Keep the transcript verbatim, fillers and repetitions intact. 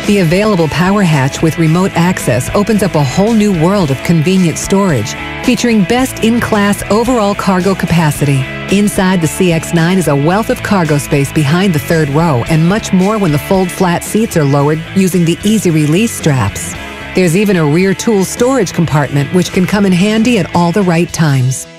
The available power hatch with remote access opens up a whole new world of convenient storage, featuring best in-class overall cargo capacity. Inside the C X nine is a wealth of cargo space behind the third row and much more when the fold-flat seats are lowered using the easy release straps. There's even a rear tool storage compartment which can come in handy at all the right times.